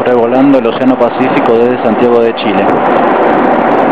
sobrevolando el Océano Pacífico desde Santiago de Chile.